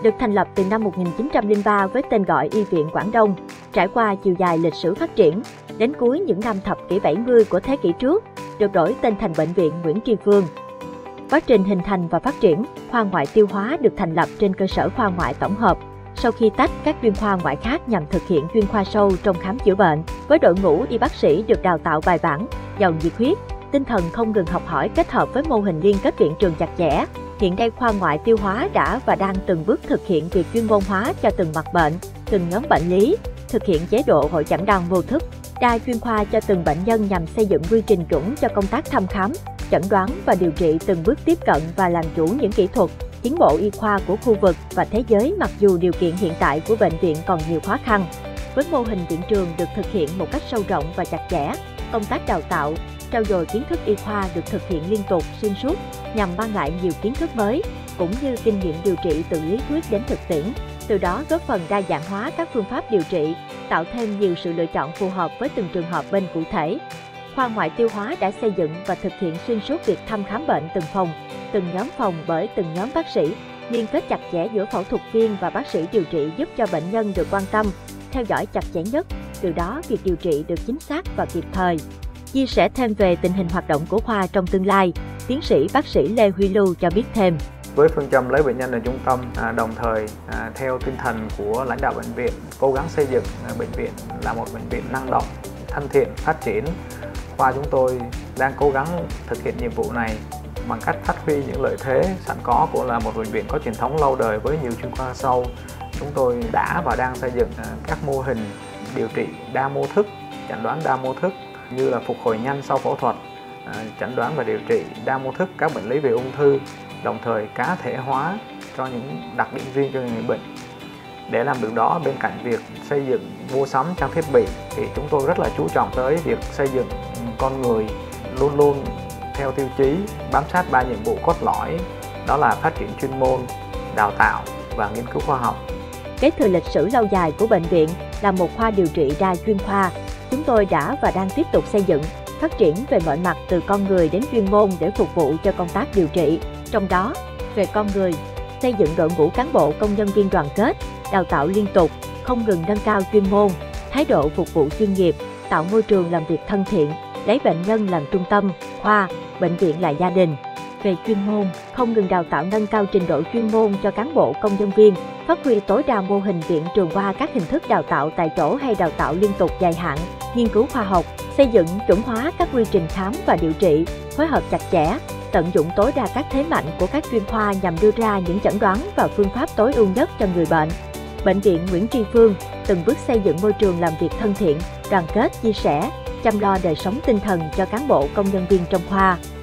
Được thành lập từ năm 1903 với tên gọi Y viện Quảng Đông, trải qua chiều dài lịch sử phát triển, đến cuối những năm thập kỷ 70 của thế kỷ trước, được đổi tên thành Bệnh viện Nguyễn Tri Phương. Quá trình hình thành và phát triển, khoa ngoại tiêu hóa được thành lập trên cơ sở khoa ngoại tổng hợp, sau khi tách các chuyên khoa ngoại khác nhằm thực hiện chuyên khoa sâu trong khám chữa bệnh, với đội ngũ y bác sĩ được đào tạo bài bản, giàu nhiệt huyết, tinh thần không ngừng học hỏi kết hợp với mô hình liên kết viện trường chặt chẽ. Hiện nay khoa ngoại tiêu hóa đã và đang từng bước thực hiện việc chuyên môn hóa cho từng mặt bệnh, từng nhóm bệnh lý, thực hiện chế độ hội chẩn đoán vô thức, đa chuyên khoa cho từng bệnh nhân nhằm xây dựng quy trình chuẩn cho công tác thăm khám, chẩn đoán và điều trị, từng bước tiếp cận và làm chủ những kỹ thuật, tiến bộ y khoa của khu vực và thế giới. Mặc dù điều kiện hiện tại của bệnh viện còn nhiều khó khăn, với mô hình viện trường được thực hiện một cách sâu rộng và chặt chẽ, công tác đào tạo, trau dồi kiến thức y khoa được thực hiện liên tục, xuyên suốt, nhằm mang lại nhiều kiến thức mới, cũng như kinh nghiệm điều trị từ lý thuyết đến thực tiễn, từ đó góp phần đa dạng hóa các phương pháp điều trị, tạo thêm nhiều sự lựa chọn phù hợp với từng trường hợp bên cụ thể. Khoa ngoại tiêu hóa đã xây dựng và thực hiện xuyên suốt việc thăm khám bệnh từng phòng, từng nhóm phòng bởi từng nhóm bác sĩ, liên kết chặt chẽ giữa phẫu thuật viên và bác sĩ điều trị giúp cho bệnh nhân được quan tâm, theo dõi chặt chẽ nhất, từ đó việc điều trị được chính xác và kịp thời. Chia sẻ thêm về tình hình hoạt động của khoa trong tương lai, tiến sĩ bác sĩ Lê Huy Lưu cho biết thêm. Với phương châm lấy bệnh nhân là trung tâm, đồng thời theo tinh thần của lãnh đạo bệnh viện, cố gắng xây dựng bệnh viện là một bệnh viện năng động, thân thiện, phát triển. Khoa chúng tôi đang cố gắng thực hiện nhiệm vụ này bằng cách phát huy những lợi thế sẵn có của là một bệnh viện có truyền thống lâu đời với nhiều chuyên khoa sâu. Chúng tôi đã và đang xây dựng các mô hình điều trị đa mô thức, chẩn đoán đa mô thức như là phục hồi nhanh sau phẫu thuật, chẩn đoán và điều trị đa mô thức các bệnh lý về ung thư, đồng thời cá thể hóa cho những đặc điểm riêng cho người bệnh. Để làm được đó, bên cạnh việc xây dựng mua sắm trang thiết bị thì chúng tôi rất là chú trọng tới việc xây dựng con người, luôn luôn theo tiêu chí bám sát 3 nhiệm vụ cốt lõi, đó là phát triển chuyên môn, đào tạo và nghiên cứu khoa học. Kế thừa lịch sử lâu dài của bệnh viện là một khoa điều trị đa chuyên khoa, chúng tôi đã và đang tiếp tục xây dựng, phát triển về mọi mặt từ con người đến chuyên môn để phục vụ cho công tác điều trị. Trong đó, về con người, xây dựng đội ngũ cán bộ công nhân viên đoàn kết, đào tạo liên tục, không ngừng nâng cao chuyên môn, thái độ phục vụ chuyên nghiệp, tạo môi trường làm việc thân thiện, lấy bệnh nhân làm trung tâm, khoa, bệnh viện là gia đình. Về chuyên môn, không ngừng đào tạo nâng cao trình độ chuyên môn cho cán bộ công nhân viên, phát huy tối đa mô hình viện trường qua các hình thức đào tạo tại chỗ hay đào tạo liên tục dài hạn, nghiên cứu khoa học, xây dựng chuẩn hóa các quy trình khám và điều trị, phối hợp chặt chẽ, tận dụng tối đa các thế mạnh của các chuyên khoa nhằm đưa ra những chẩn đoán và phương pháp tối ưu nhất cho người bệnh. Bệnh viện Nguyễn Tri Phương từng bước xây dựng môi trường làm việc thân thiện, đoàn kết, chia sẻ, chăm lo đời sống tinh thần cho cán bộ công nhân viên trong khoa.